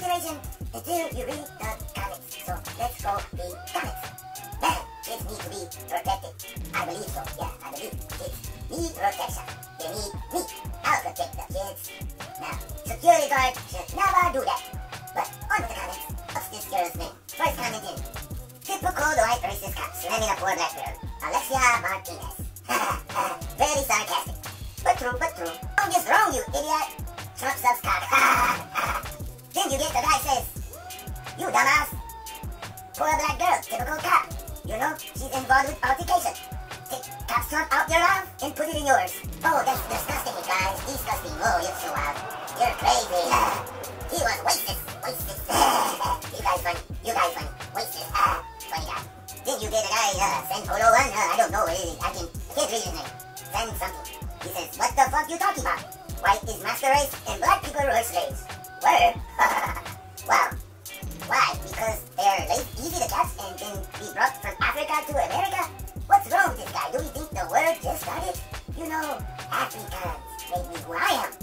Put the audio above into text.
inspiration until you read the comics. So let's go read comics. Man, kids need to be protected. I believe so. Yeah, I believe kids need protection. They need me. I'll protect the kids. Now, security guard should never do that. But on with the comments. What's this girl's name? First comment in. Typical white racist cop slamming a poor black girl. Alexia Martinez. Very sarcastic. But true, but true. Wrong is wrong, you idiot. Trump sucks cock. Then you get the guy says, you dumbass. Poor black girl, typical cop. You know, she's involved with altercation. Take cop Trump out your mouth and put it in yours. Oh, that's disgusting, you guys. Disgusting. Oh, you're so wild. You're crazy. He was racist. Racist. You guys funny. You guys funny. Racist. Funny guy. Then you get a guy, San Polo one. I don't know. I can't read his name. San something. He says, what the fuck you talking about? White is master race and black people were slaves. Where? Wow. Why? Because they're easy to catch and then be brought from Africa to America? What's wrong with this guy? Do we think the world just started? You know, Africans made me who I am.